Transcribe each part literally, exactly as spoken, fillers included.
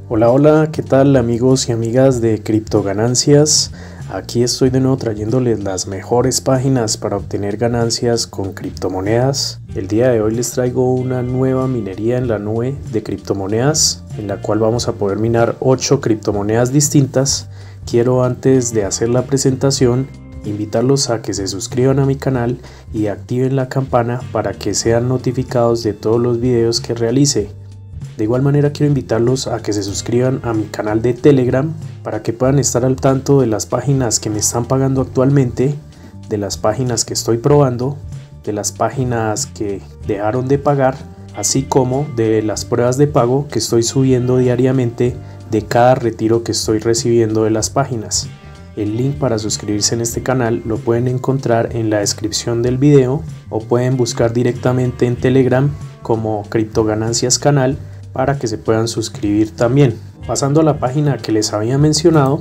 Hola, hola, ¿qué tal amigos y amigas de Criptoganancias? Aquí estoy de nuevo trayéndoles las mejores páginas para obtener ganancias con criptomonedas. El día de hoy les traigo una nueva minería en la nube de criptomonedas, en la cual vamos a poder minar ocho criptomonedas distintas. Quiero, antes de hacer la presentación, invitarlos a que se suscriban a mi canal y activen la campana para que sean notificados de todos los videos que realice. De igual manera quiero invitarlos a que se suscriban a mi canal de Telegram para que puedan estar al tanto de las páginas que me están pagando actualmente, de las páginas que estoy probando, de las páginas que dejaron de pagar, así como de las pruebas de pago que estoy subiendo diariamente de cada retiro que estoy recibiendo de las páginas. El link para suscribirse en este canal lo pueden encontrar en la descripción del video o pueden buscar directamente en Telegram como Criptoganancias Canal para que se puedan suscribir también. Pasando a la página que les había mencionado,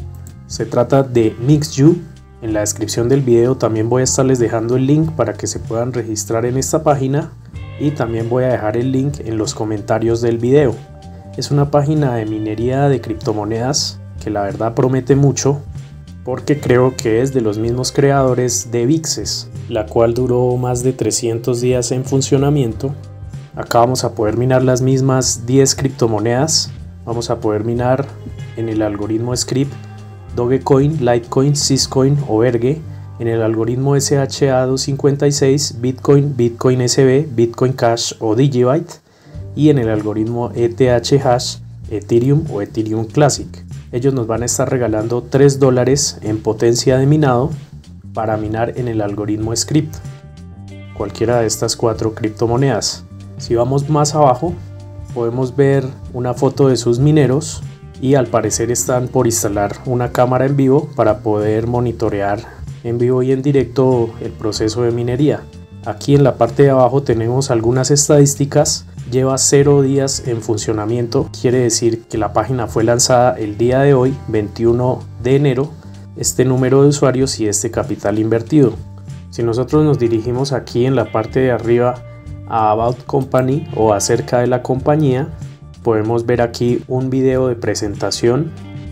se trata de MixU. En la descripción del video también voy a estarles dejando el link para que se puedan registrar en esta página y también voy a dejar el link en los comentarios del video. Es una página de minería de criptomonedas que la verdad promete mucho, porque creo que es de los mismos creadores de Vixes, la cual duró más de trescientos días en funcionamiento. Acá vamos a poder minar las mismas diez criptomonedas. Vamos a poder minar en el algoritmo Script Dogecoin, Litecoin, Syscoin o Verge, en el algoritmo S H A doscientos cincuenta y seis, Bitcoin, Bitcoin S B, Bitcoin Cash o Digibyte, y en el algoritmo E T H Hash, Ethereum o Ethereum Classic. Ellos nos van a estar regalando tres dólares en potencia de minado para minar en el algoritmo Script cualquiera de estas cuatro criptomonedas. Si vamos más abajo, podemos ver una foto de sus mineros y al parecer están por instalar una cámara en vivo para poder monitorear en vivo y en directo el proceso de minería. Aquí en la parte de abajo tenemos algunas estadísticas. Lleva cero días en funcionamiento, quiere decir que la página fue lanzada el día de hoy, veintiuno de enero, este número de usuarios y este capital invertido. Si nosotros nos dirigimos aquí en la parte de arriba a About Company o acerca de la compañía, podemos ver aquí un video de presentación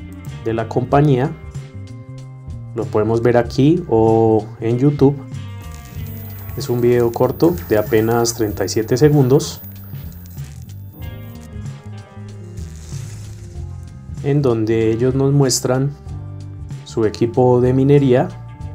de la compañía. Lo podemos ver aquí o en YouTube. Es un video corto de apenas treinta y siete segundos, en donde ellos nos muestran su equipo de minería.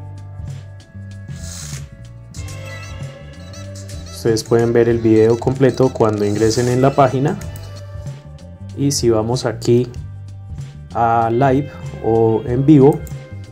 Ustedes pueden ver el video completo cuando ingresen en la página. Y si vamos aquí a Live o en vivo,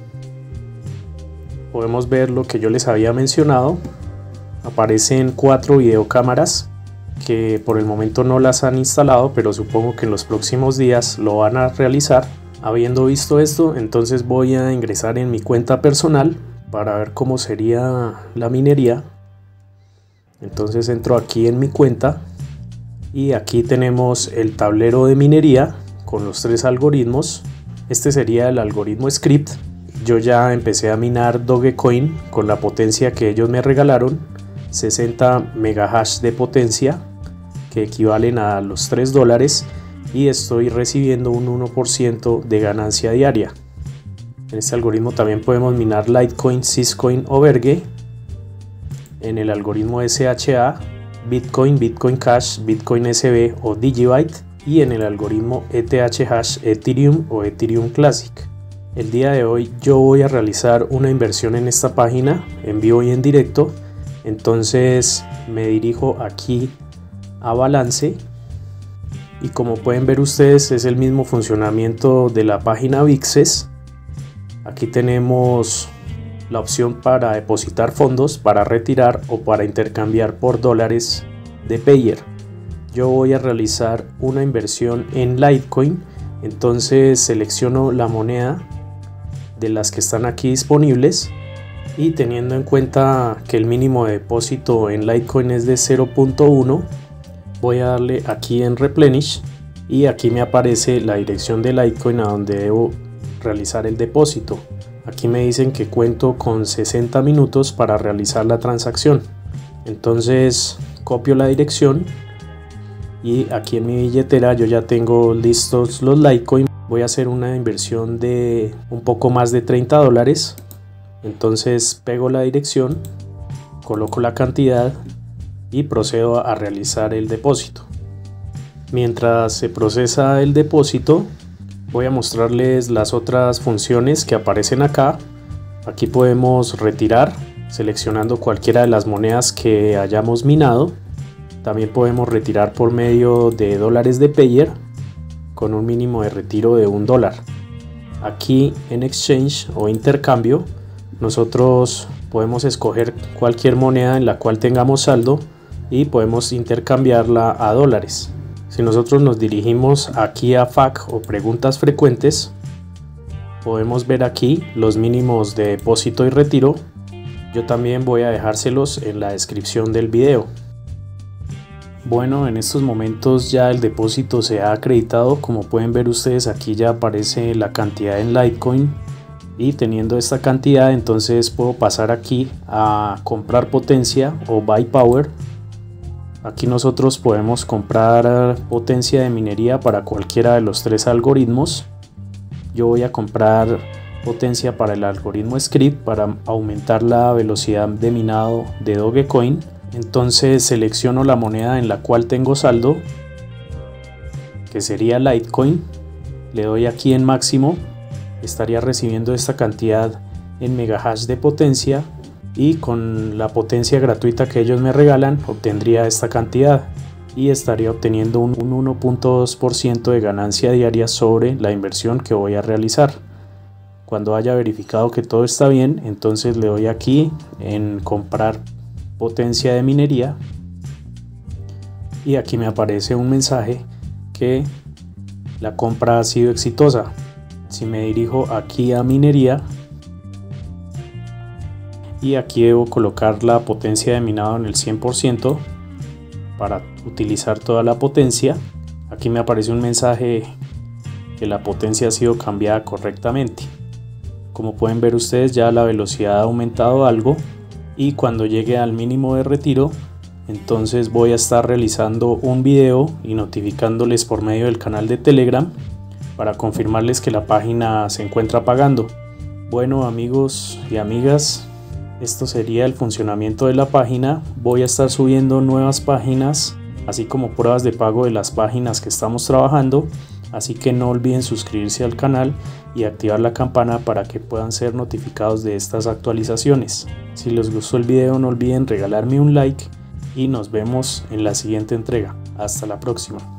podemos ver lo que yo les había mencionado. Aparecen cuatro videocámaras que por el momento no las han instalado, pero supongo que en los próximos días lo van a realizar. Habiendo visto esto, entonces voy a ingresar en mi cuenta personal para ver cómo sería la minería. Entonces entro aquí en mi cuenta y aquí tenemos el tablero de minería con los tres algoritmos. Este sería el algoritmo Script. Yo ya empecé a minar Dogecoin con la potencia que ellos me regalaron, sesenta megahash de potencia, que equivalen a los tres dólares, y estoy recibiendo un uno por ciento de ganancia diaria. En este algoritmo también podemos minar Litecoin, Syscoin o Verge. En el algoritmo S H A, Bitcoin, Bitcoin Cash, Bitcoin S B o Digibyte, y en el algoritmo E T H Hash, Ethereum o Ethereum Classic. El día de hoy yo voy a realizar una inversión en esta página en vivo y en directo. Entonces me dirijo aquí a balance y como pueden ver ustedes es el mismo funcionamiento de la página Vixes. Aquí tenemos la opción para depositar fondos, para retirar o para intercambiar por dólares de Payer. Yo voy a realizar una inversión en Litecoin, entonces selecciono la moneda de las que están aquí disponibles y teniendo en cuenta que el mínimo de depósito en Litecoin es de cero punto uno, voy a darle aquí en Replenish y aquí me aparece la dirección de Litecoin a donde debo realizar el depósito. Aquí me dicen que cuento con sesenta minutos para realizar la transacción. Entonces copio la dirección y aquí en mi billetera yo ya tengo listos los Litecoin. Voy a hacer una inversión de un poco más de treinta dólares. Entonces pego la dirección, coloco la cantidad y procedo a realizar el depósito. Mientras se procesa el depósito, voy a mostrarles las otras funciones que aparecen acá. Aquí podemos retirar seleccionando cualquiera de las monedas que hayamos minado. También podemos retirar por medio de dólares de Payer con un mínimo de retiro de un dólar. Aquí en Exchange o intercambio, nosotros podemos escoger cualquier moneda en la cual tengamos saldo y podemos intercambiarla a dólares. Si nosotros nos dirigimos aquí a F A Q o preguntas frecuentes, podemos ver aquí los mínimos de depósito y retiro. Yo también voy a dejárselos en la descripción del video. Bueno, en estos momentos ya el depósito se ha acreditado. Como pueden ver ustedes, aquí ya aparece la cantidad en Litecoin, y teniendo esta cantidad entonces puedo pasar aquí a comprar potencia o buy power. Aquí nosotros podemos comprar potencia de minería para cualquiera de los tres algoritmos. Yo voy a comprar potencia para el algoritmo Scrypt para aumentar la velocidad de minado de Dogecoin. Entonces selecciono la moneda en la cual tengo saldo, que sería Litecoin. Le doy aquí en máximo. Estaría recibiendo esta cantidad en megahash de potencia, y con la potencia gratuita que ellos me regalan obtendría esta cantidad y estaría obteniendo un uno punto dos por ciento de ganancia diaria sobre la inversión que voy a realizar. Cuando haya verificado que todo está bien, entonces le doy aquí en comprar potencia de minería, y aquí me aparece un mensaje que la compra ha sido exitosa. Si me dirijo aquí a minería, y aquí debo colocar la potencia de minado en el cien por ciento para utilizar toda la potencia. Aquí me aparece un mensaje que la potencia ha sido cambiada correctamente. Como pueden ver ustedes, ya la velocidad ha aumentado algo, y cuando llegue al mínimo de retiro, entonces voy a estar realizando un video y notificándoles por medio del canal de Telegram para confirmarles que la página se encuentra pagando. Bueno, amigos y amigas, esto sería el funcionamiento de la página. Voy a estar subiendo nuevas páginas, así como pruebas de pago de las páginas que estamos trabajando, así que no olviden suscribirse al canal y activar la campana para que puedan ser notificados de estas actualizaciones. Si les gustó el video, no olviden regalarme un like y nos vemos en la siguiente entrega. Hasta la próxima.